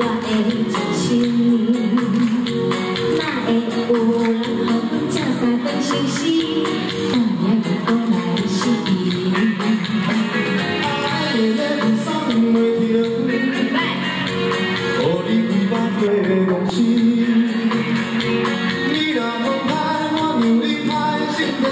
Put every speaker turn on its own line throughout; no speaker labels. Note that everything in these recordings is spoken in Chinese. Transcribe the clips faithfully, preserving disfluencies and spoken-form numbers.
我的真心，哪会有人予阮这三顿心思，但也不讲来是伊。爱的热送袂停，予你开百过公司。你若讲歹，我让你歹心地。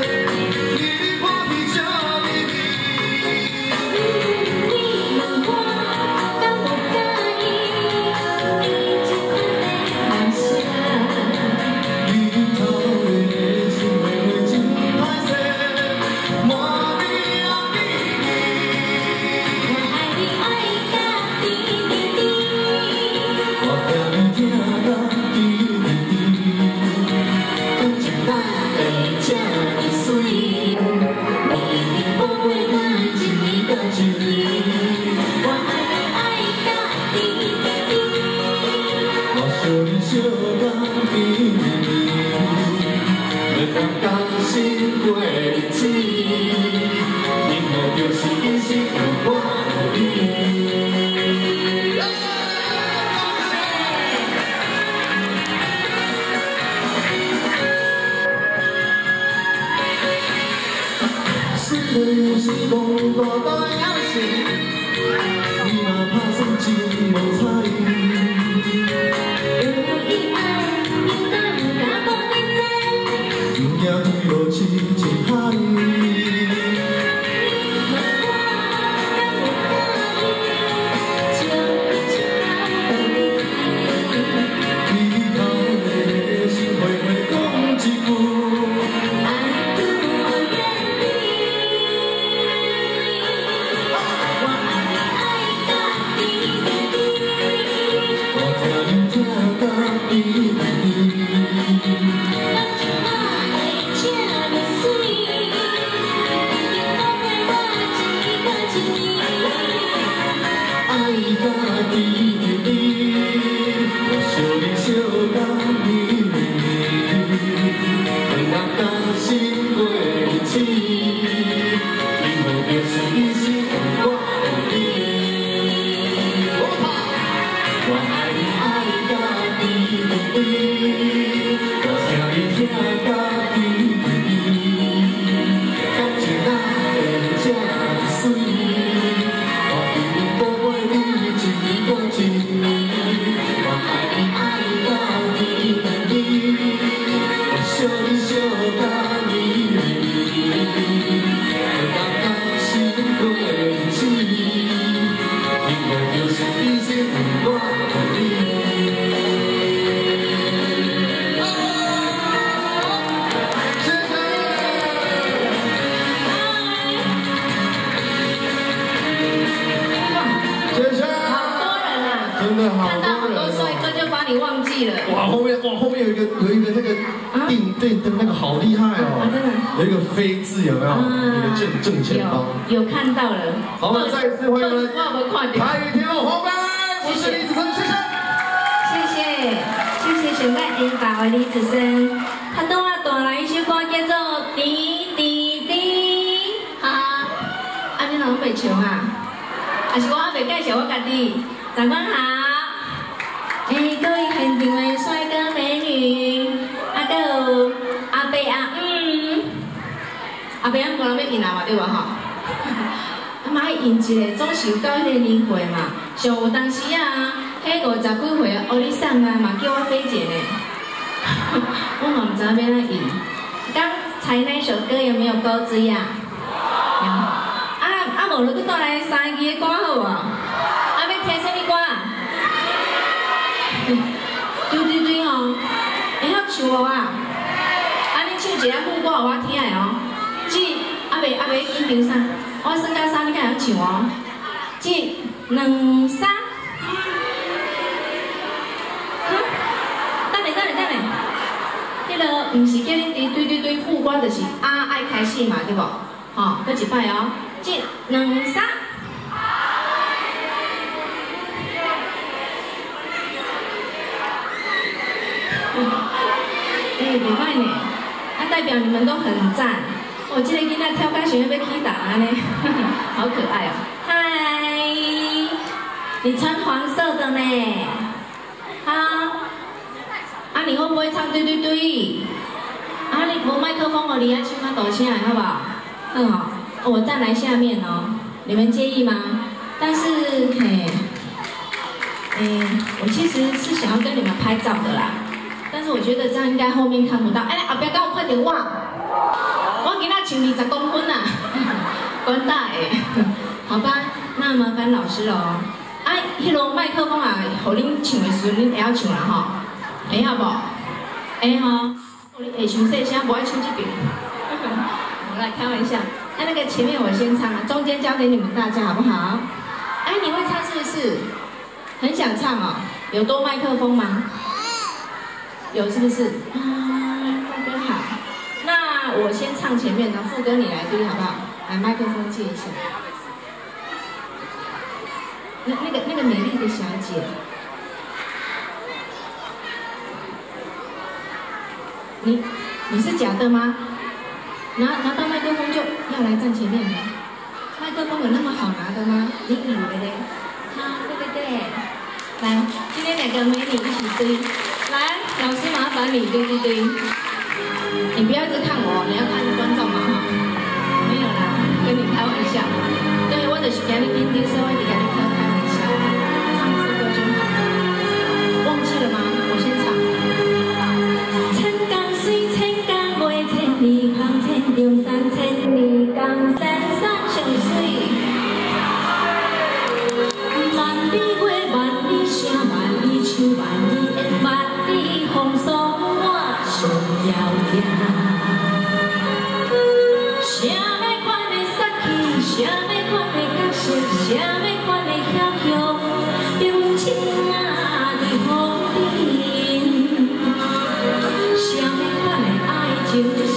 虽然是讲大大的暗示，你若拍算真无彩。有意爱，你敢不敢讲认真？不惊对落痴情海。哇，后面哇，后面有一个有一个那个电电灯，那个好厉害哦！真的，有一个飞字有没有？你的正正前方有看到了。
好，我们再一次欢迎我们台语天后黄梅，我是李子森，谢谢，
谢谢谢谢上届演法的李子森，他跟我带来一首歌叫做《滴滴滴》，哈哈，啊你哪拢袂唱啊？还是我还袂介绍我家己？长官好。 哎，各位现场的帅哥美女，啊，还有阿伯阿嗯，阿伯阿过来要赢啦嘛，对吧吼？啊妈赢一个，总是有到迄个年岁嘛。像有当时啊，迄五十几岁啊，欧里桑啊嘛叫我飞姐呢，我嘛唔知要哪赢。刚才那首歌有没有钩子呀？有。啊啊，无你去带来三支的歌好无？啊，要听什么歌啊？ 对对对吼，会晓唱无啊？啊，你唱一下副歌互我听的哦。这阿袂阿袂紧张啥？我算到三你敢会晓唱哦？这两三，哼，等下等下等下，迄个毋是叫你对对对对副歌，就是啊爱开始嘛，对无？吼，搁一摆哦，这两三。 哎，袂歹呢，啊代表你们都很赞。我这个囡仔跳开学要起打呢，好可爱哦。嗨， 你穿黄色的呢？啊？啊，你会不会唱对对对？啊，你无麦克风哦，你要唱啊大声的好不好？很好，我再来下面哦，你们介意吗？但是嘿，诶，我其实是想要跟你们拍照的啦，但是我觉得这样应该后面看不到。哎，后边跟我快点哇！我今仔穿二十公分啊，关大诶，好吧，那麻烦老师哦。啊，迄落麦克风啊，互恁唱的时阵，恁会晓唱啦吼，会晓无？会吼。你会唱细声，不爱唱这边。我来开玩笑。哎、啊，那个前面我先唱，中间交给你们大家好不好？哎、啊，你会唱是不是？很想唱哦。有多麦克风吗？有是不是？啊，副歌好。那我先唱前面的副歌，你来对好不好？来，麦克风借一下。那那个那个美丽的小姐。你你是假的吗？拿拿到麦克风就要来站前面了。麦克风有那么好拿的吗？你以为嘞？好，对对对。来，今天两个美女一起堆。来，老师麻烦你堆堆堆。你不要一直看我，你要看观众嘛哈。没有啦，跟你开玩笑。对，我就是给你听听，所以我就给你开开玩笑。唱诗歌就好。忘记了吗？我先唱。千行千重山，千里江山山上水。万里月，万里声，万里唱，万里烟，万里风霜，我上遥行。啥物款的杀气，啥物款的角色，啥物款的遐强，用情啊在风顶。啥物款的爱情？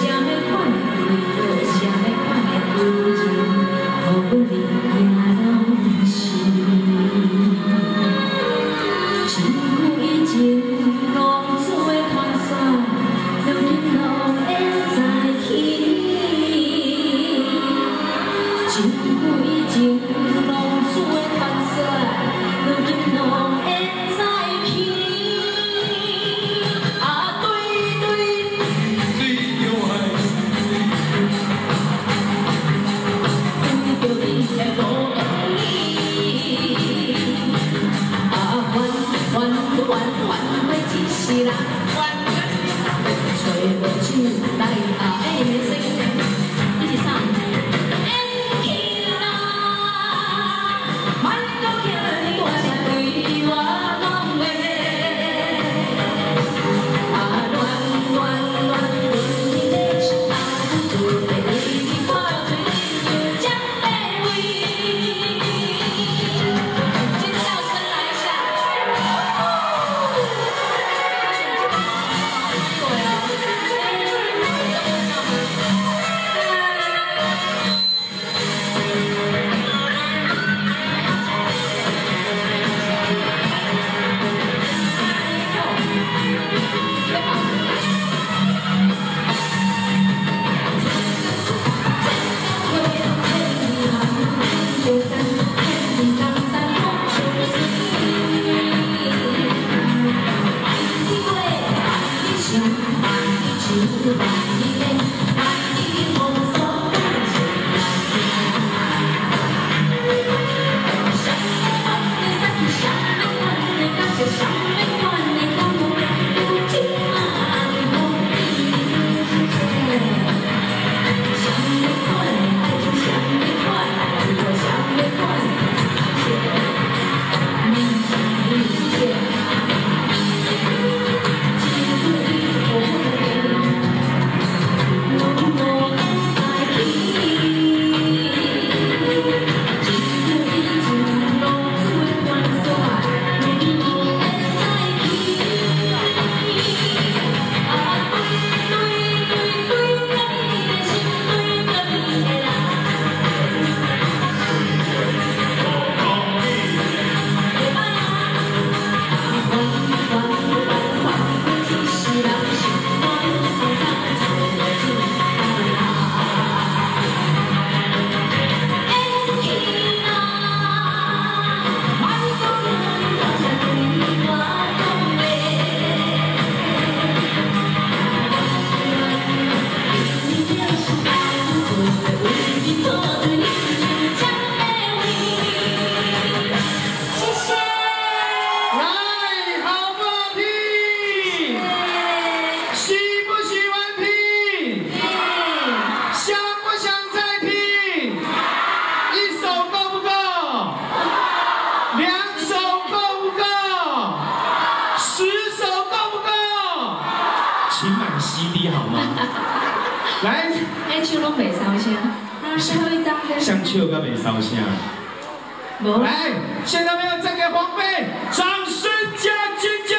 手拢袂烧声，啊，最后一张的。
像笑甲袂烧声。来，现在没有再给黄飞掌声加尖叫！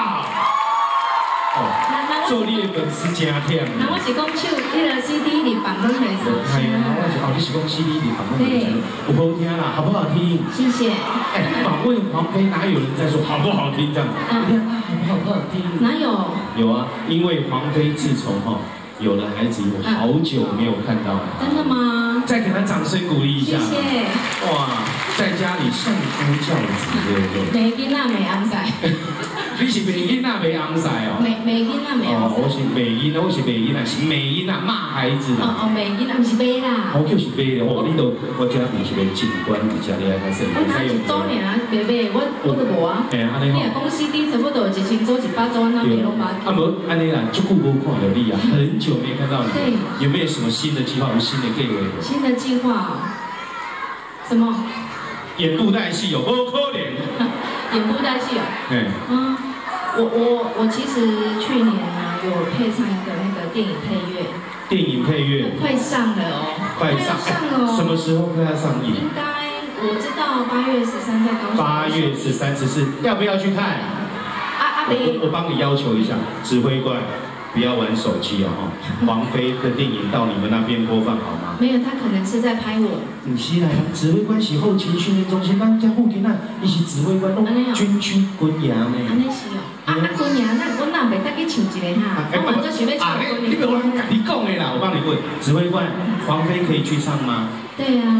哦，做你的粉丝真忝。
那我是讲手，迄个 C D 里放拢袂烧声。
系啊，我是哦，你是讲 C D 里放拢袂烧，有好听啦，好不好听？
谢谢。
哎，访问黄飞，哪有人在说好不好听这样？嗯，好不好听？
哪有？
有啊，因为黄飞自从哈有了孩子，我好久没有看到了。
真的吗？
再给他掌声鼓励一下。
谢谢。
哇，在家里相夫教子，对不对？
美囡仔美翁婿。
你是美囡仔美翁婿哦？
美美囡仔美翁婿。
哦，我是美囡仔，我是美囡仔，是美囡仔骂孩子啦。
哦哦，美囡仔不是美啦。
我就是美的，哦，你都我家平时的景观比较厉害，还是
我才一周年啊，美美，我我都无啊。
哎，安尼
你若讲 C D 差不多一千组、一百组，那别拢把。
啊，无安尼啦，就久无看到你啊，很久没看到你。
对。
有没有什么新的计划？有新的计划？
新的计划？什么？
演布袋戏有不可能。
演布袋戏有。
对。
嗯。我我我其实去年呢有配唱一个那个电影配乐，
电影配乐
快上了哦，
快上了哦，什么时候快要上映？
应该我知道八月十三在高雄。
八月十三十四，要不要去看？
阿阿北，
我帮你要求一下，指挥官不要玩手机哦，黄飞的电影到你们那边播放好吗？
没有，他可能是在拍我。
唔是啦，指挥官是后勤训练中心，咱家附近啊，伊是指挥官，拢军区军营呢。
安尼是哦。啊啊，军营，那我哪袂得去唱一个哈？我晚上想要唱军营。你别我
你讲的啦，我帮你问，指挥官，黄飞可以去唱吗？
对啊。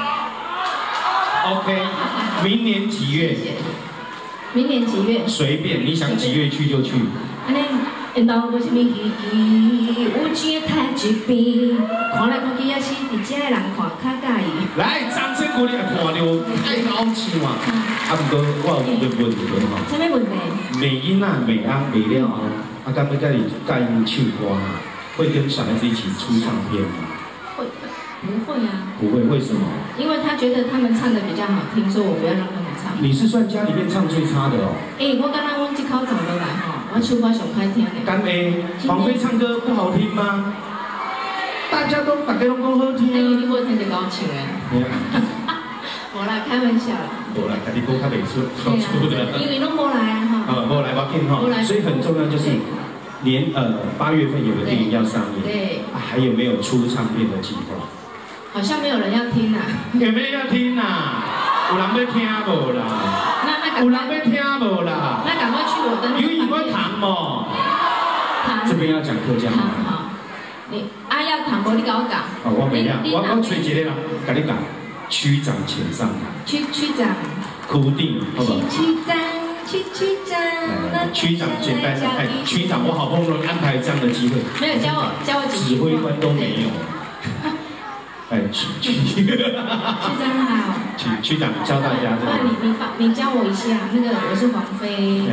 OK， 明年几月？
明年几月？
随便，你想几月去就去。
安尼。因到无啥物奇迹，有钱赚一边，看来看去也是伫遮的人看较介意。
来，掌声鼓励，看到太高兴嘛！啊，不过我有一个问题吼。
什么问题？
美囡仔美翁美了后，啊，敢要甲你教因唱歌，会跟小孩子一起出唱片吗？
会，不会啊。
不会，为什么？
因为他觉得他们唱的比较好听，所以我不要让他们唱。
你是算家里面唱最差的哦。
哎，我刚刚阮这口走落来吼。我唱歌上歹听的。干妹，
黄飞唱歌不好听吗？大家都大家拢讲好听。哎，
你无听就搞唱的。无啦，开玩笑啦。无啦，家己歌较袂出，出的。因为拢无来啊哈。啊，
无来我紧哈。所以很重要就是年呃八月份有个电影要上映。
对。
还有没有出唱片的计划？
好像没有人要听啊。有
没有要听啊？有人要听无啦？
那那
有人要听无啦？
那赶快去我的。
有影我谈哦。这边要讲客家话。
好，你啊要谈无你跟我讲。
哦，我没要，我我找一个人跟你讲，区长请上台。
区区长。
固定，好不好？
区长，区区长。
区长简单上，哎，区长，我好不容易安排这样的机会。
没有教我教我几句。
指挥官都没有。哎，区区。区
长好。
区区长教大家。
不然你你发你教我一下，那个我是黄飞。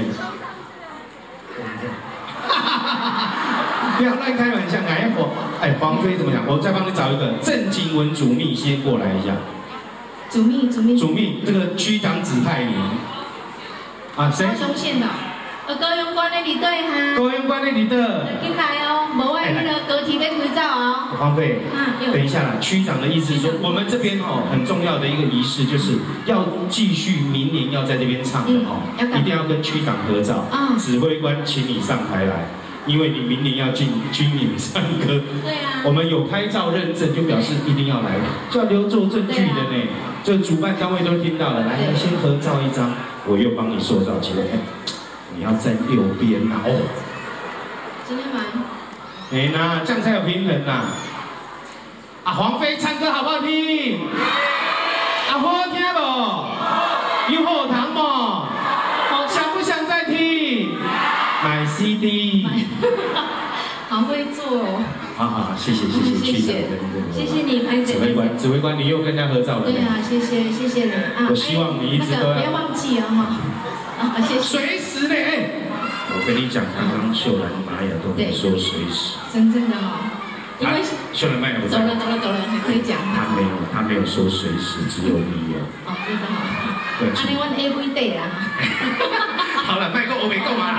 不要乱开玩笑，哎我哎黄飞怎么讲？我再帮你找一个正经文主秘先过来一下。
主秘主秘。
主秘，这个区长指派你。啊谁？
高雄县的。呃，高雄关的里对哈。
高雄关的里的。
进来哦，无爱那个高铁要开走哦。
黄飞，等一下啦，区长的意思是说，我们这边哦很重要的一个仪式，就是要继续明年要在这边唱的哦，一定要跟区长合照。啊。指挥官，请你上台来。因为你明年要进军营唱歌，
对啊，
我们有拍照认证，就表示一定要来，就要留作证据的呢。这主办单位都听到了，来，先合照一张，我又帮你塑造起来。你要站右边呐，哦。
今天买。
哎呐，这样才有平衡呐。啊，黄飞唱歌好不好听？啊，好听不？有好听不？想不想再听？买 C D，
好会做哦！
好好好，谢谢谢谢区长跟
谢谢你拍
指挥官，指挥官你又跟人家合照了。
对啊，谢谢谢谢你啊！
我希望你一直都要
不要忘记哦哈！啊，谢谢。
随时呢，我跟你讲，刚刚秀兰玛雅都没说随时。
真正的哦，因为
秀兰玛雅不在。
走了走了走了，还可以讲。
他没有，他没有说随时，只有你有。
哦，真的好。对。啊，你玩 A V day 啦。
好了，卖够我没够嘛啦。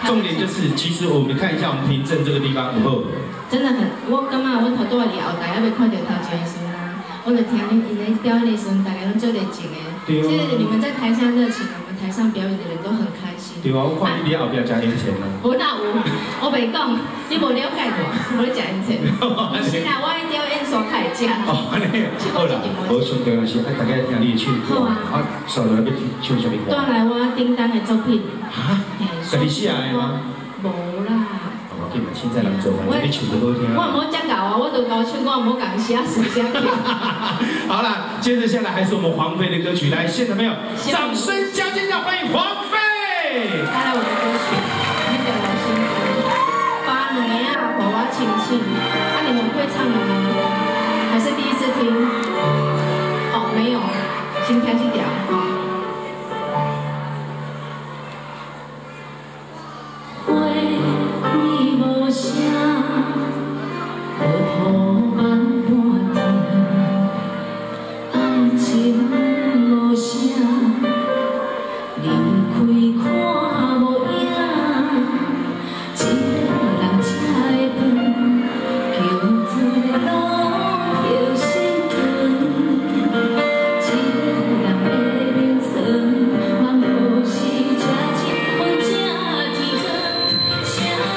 重点就是，其实我们看一下我们平镇这个地方不后。
真的很，我感觉我头拄仔离后台还未看到头前的时阵啊，我就听恁因咧表演的时阵，大家拢做热情的。对哦。就是你们在台下热情，我们台上表演的人都很开心。对啊，我看你后边加零钱了。我哪有？我袂讲，你无了解我，无咧食零钱。是啦，我一表演所开食。哦，安尼。好啦，好上重要是爱大家听你的唱歌。好啊。啊，所以要唱什么歌？带来我叮当的作品。哈？家己写的吗？无啦。现在人做饭，你唱得好听。我唔好讲搞啊，我都搞唱，我唔好讲写词写曲。好了，接着下来还是我们黄飞的歌曲，来，现场没有？掌声加尖叫，欢迎黄飞！带来我的歌曲，那个老新歌，把两个啊，和我亲亲。啊，你们会唱吗？还是第一次听？哦，没有，先听这条啊。无声，落雨慢半停，爱情无声，离开看无影，一个人吃的饭，叫做路飘心肠，一个人的眠床，万无时吃清风吃天光。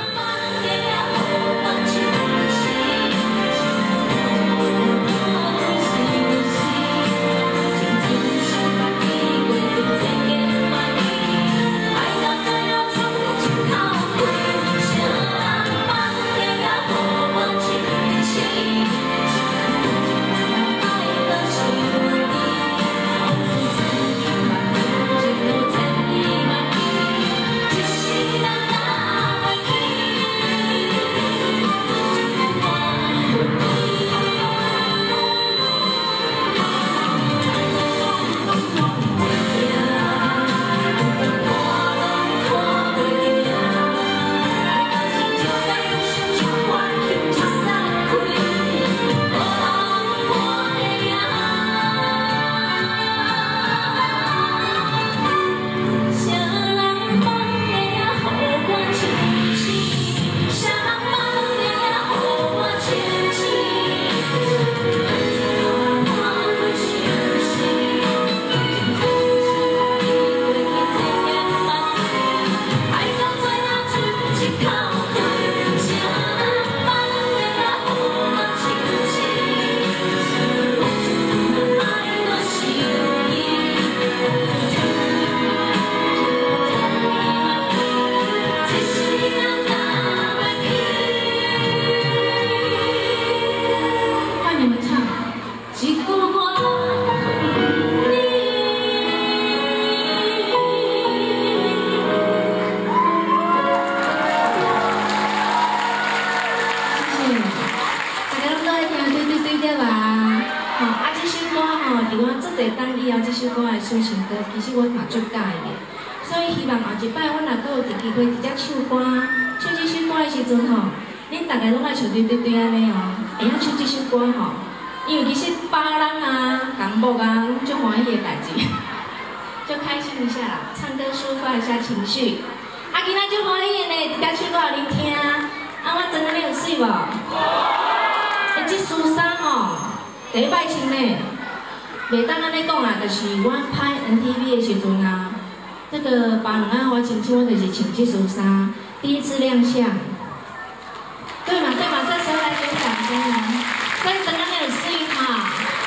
抒情歌，其实我嘛足介的，所以希望后一摆我若阁有机会直接唱歌，唱这首歌的时阵吼，恁大家拢爱像对对对安尼哦，会晓唱这首歌吼，因为其实别人啊、公婆啊，拢足欢喜的代志，就开心一下啦，唱歌抒发一下情绪。啊，今仔足欢喜的呢，直接唱歌互恁听，啊，我真安尼有水无？诶，这恤衫吼，第一摆穿呢。袂当安尼讲啦，就是我拍 N T V 的时阵啊，这个别人啊我亲像我就是穿这恤衫，第一次亮相，对嘛对嘛，这时候来给掌声啊！所以真的很有幸哈。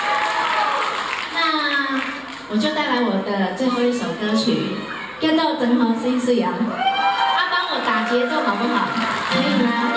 那我就带来我的最后一首歌曲，叫做《真好水水啊》，啊，帮我打节奏好不好？可以吗？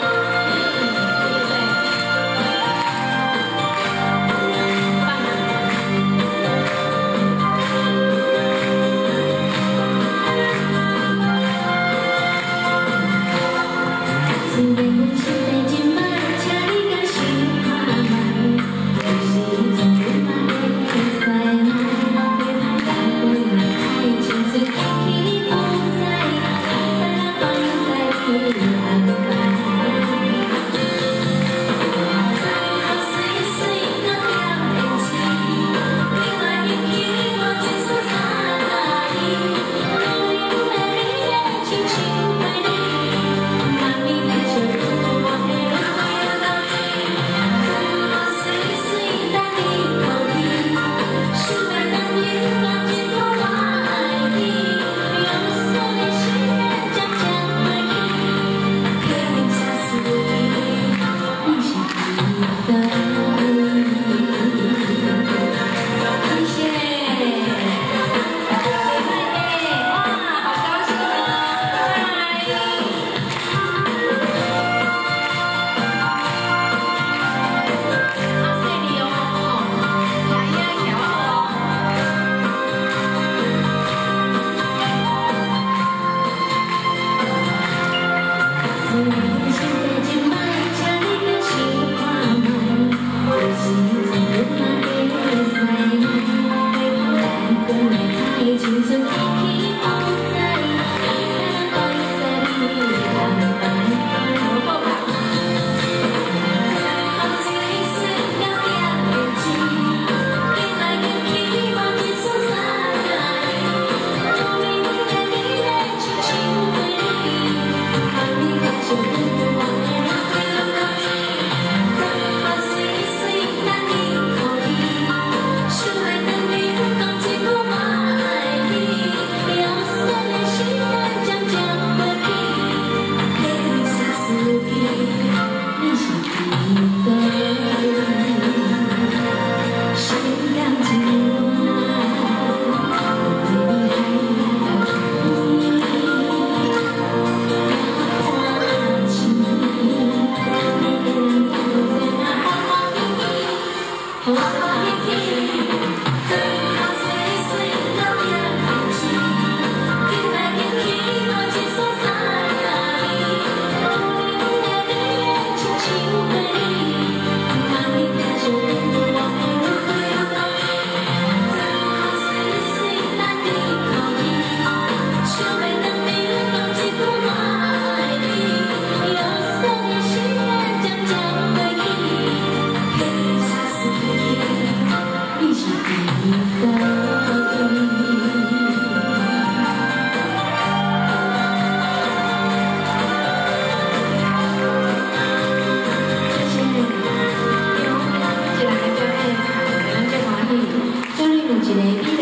一个比